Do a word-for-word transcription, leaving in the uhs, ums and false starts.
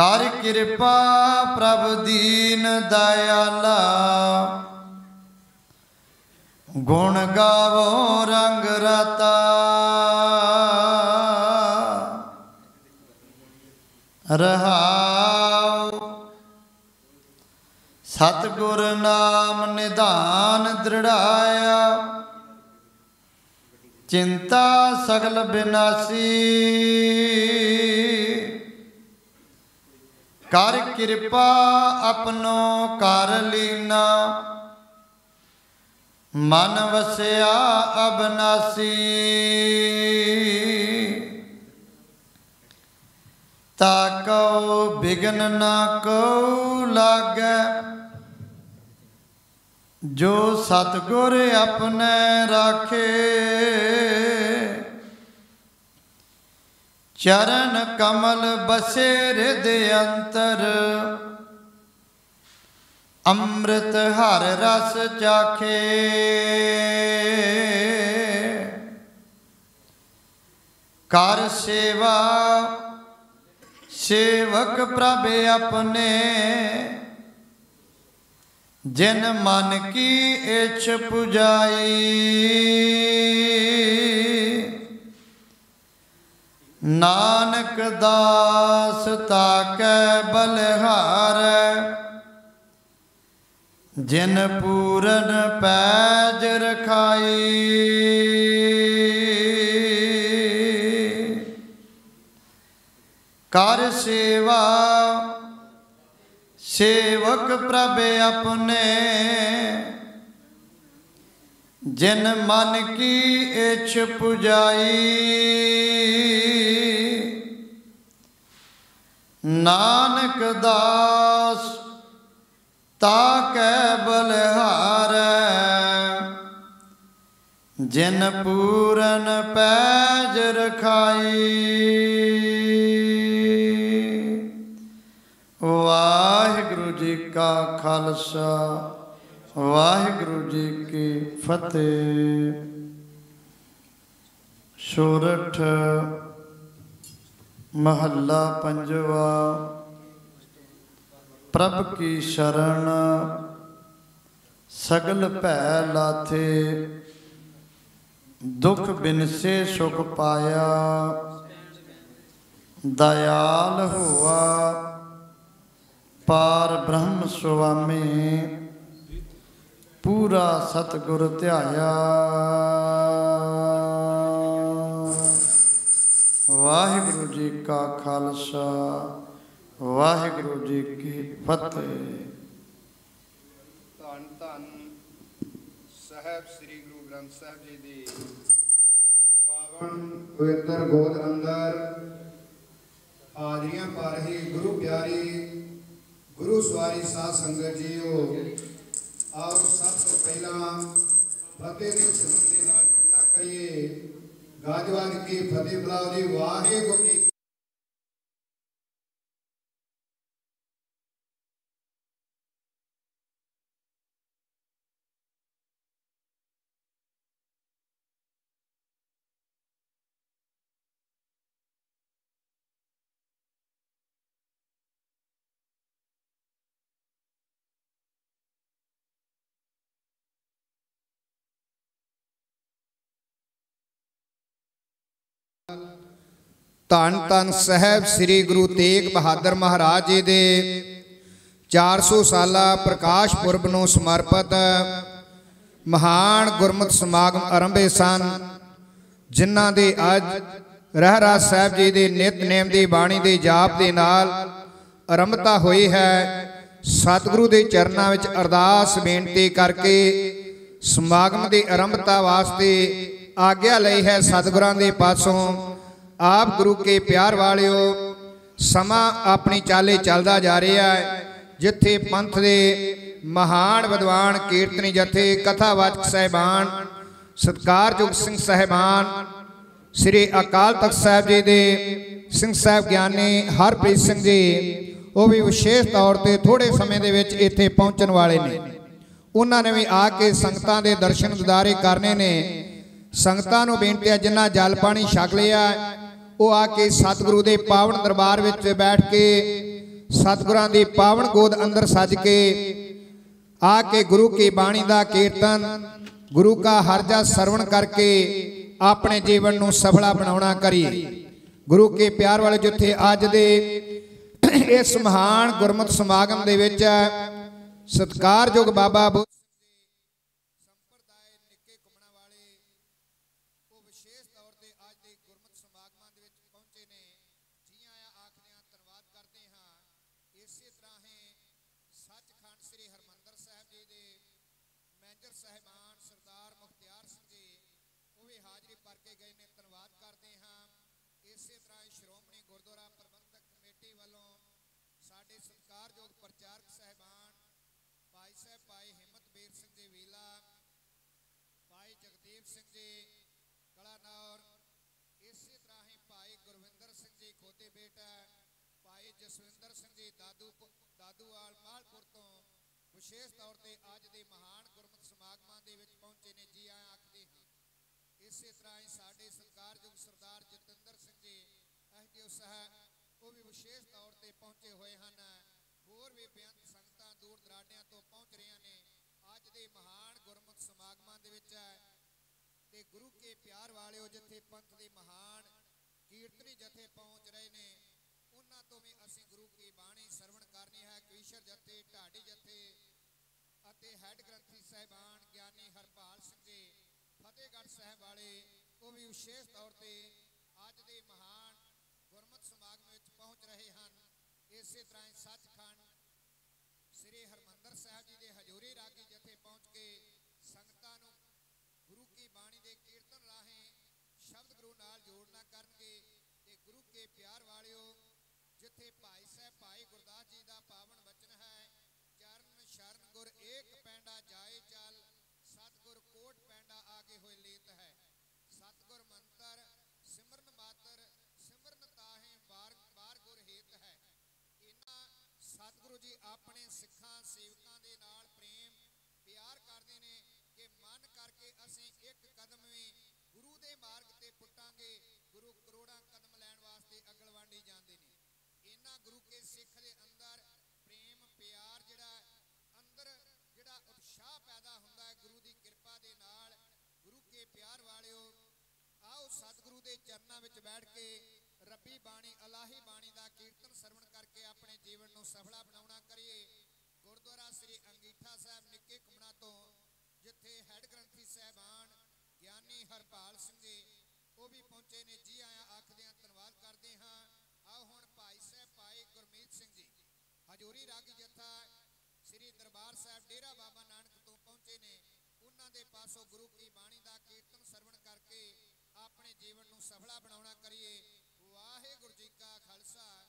कर कृपा प्रभु दीन दयाला, गुण गावो रंग रता। रहाओ सतगुर नाम निधान दृढ़ाया, चिंता सगल विनाशी। कर कृपा अपनो कर लीना, मन वसया अबनासी। ताको बिघन ना को लागे, जो सतगुर अपने राखे। चरण कमल बसे हृदय अंतर, अमृत हर रस चाखे। कर सेवा सेवक प्रभ अपने, जिन मन की इच्छ पुजाई। नानक दास ताकै बलिहार, जिन पूरन पैज रखाई। कर सेवा सेवक प्रभ अपने, जिन मन की इच्छ पुजाई। नानक दास ताकै बलिहार, जिन पूरन पैज रखाई। वाहिगुरु जी का खालसा, वाहिगुरु जी की फतेह। सोरठ महला पंजवा। प्रभ की शरण सगल भै लाथे, दुख बिनसे सुख पाया। दयाल हुआ पार ब्रह्म स्वामी, पूरा सतगुर ध्याया। वाहिगुरु जी का खालसा, वाहिगुरु जी की फतेह। धन धन साहब श्री गुरु ग्रंथ साहब जी दी पावन पवित्र गोद अंदर हाजरियां पा रही गुरु प्यारी गुरु सवारी साध संगत जीओ, आओ सब तो पहला फतेह के शब्द के नाल जुड़ना करिए। गाजवान की फतेह बुलाओ जी। वाहिगुरु जी धन धन साहब श्री गुरु तेग बहादुर महाराज जी दे चार सौ साला प्रकाश पुरब नूं समर्पित महान गुरमत समागम आरंभे सन, जिन्हां दे अज रहराज साहब जी दे नितनेम दी बाणी दे जाप दे नाल आरंभता हुई है। सतगुरु दे चरनां विच अरदास बेनती करके समागम दी आरंभता वास्ते आग्या लई है सतगुरां दे पासों। आप गुरु के प्यार वालियो, समा अपनी चाले चलता जा रहा है, जिथे पंथ दे महान विद्वान कीर्तनी जथे कथावाचक साहिबान सत्कारयोग सिंह साहिबान श्री अकाल तख्त साहब जी दे सिंह साहब ज्ञानी हरप्रीत सिंह जी, वो भी विशेष तौर पर थोड़े समय के विच इत्थे पहुंचण वाले ने। उन्होंने भी आके संगतां दे दर्शन दिदारे करने ने। संगतां नूं बेनती है जिन्हां जल पानी छक लिया वो आके सतगुरु के पावन दरबार विच बैठ के सतगुरां दी पावन गोद अंदर सज के आके गुरु की बाणी का कीर्तन गुरु का हरजा सरवण करके अपने जीवन को सफला बनाना करिए। गुरु के प्यार वाले जिथे अज दे इस महान गुरमत समागम दे विच सत्कारयोग बाबा जसविंदर सिंह जी दादू दादूवाल मालपुर तो विशेष तौर पर अज के महान गुरमत समागमां दे विच पहुंचे ने जी आया आखते हैं। इस तरह ही साडे सत्कारयोग सरदार जतिंदर सिंह जी एसडीओ साहब वो भी विशेष तौर पर पहुंचे हुए हैं। होर भी बेअंत संगतां दूर दराडियां तो पहुंच रही ने अज के महान गुरमत समागमां दे विच ते गुरु के प्यार वाले जिथे पंथ के महान कीर्तनी जथे पहुंच रहे ने उन्हां तो भी असीं गुरु की बाणी सरवण करनी है। कवीशर जथे ढाडी जथे अते हैड ग्रंथी साहिबान ज्ञानी हरपाल सिंह जी फतेहगढ़ साहब वाले वो भी विशेष तौर पर अज के महान गुरमत समागम में पहुंच रहे हैं। इस तरह सचखंड श्री हरमंदर साहब जी के हजूरी रागी जथे पहुंच के संगतां नूं गुरु की बाणी के कीर्तन राहें शब्द गुरु नाल जोड़ना करनगे। गुरु के प्यार वालिओ जिथे भाई साहब भाई गुरदास जी का पावन वचन है चरण शरण गुर एक पैंडा जाए चल सतगुर कोट पैंडा आगे हुए लेत है। सतगुर मंत्र सिमरन मातर सिमरन ताहे बार बार गुर हेत है। इन्हां सतगुरु जी अपने सिखां सेवकां दे नाल प्रेम प्यार करते ने कि मन करके असीं एक कदम भी गुरु दे मार्ग ते पुटांगे। गुरु करोड़ां कदम लैण वास्ते अगलवांडी जांदे ने। इन्हां गुरु के सिख दे अंदर प्रेम प्यार जिहड़ा अंदर जिहड़ा उत्साह पैदा हुंदा है गुरु की कृपा दे नाल। गुरु के प्यार वालिओ आओ सतगुरु के चरनां विच बैठ के रब्बी बाणी अलाही बाणी का कीर्तन सरवण करके अपने जीवन को सफला बनाउणा करिए। गुरुद्वारा श्री अंगीठा साहब निक्के कुमना तो जिथे हैड ग्रंथी साहिबान ज्ञानी हरपाल सिंह जी वो भी पहुंचे ने जी आया आखदे धन्यवाद करते हाँ। आओ हुण भाई साहब भाई गुरमीत सिंह जी हजूरी रागी जथा श्री दरबार साहब डेरा बाबा नानक तो पहुंचे ने उन्हां दे पासों गुरु की बाणी का कीर्तन सरवण करके अपने जीवन को सफला बनाउणा करिए। वाहिगुरू जी का खालसा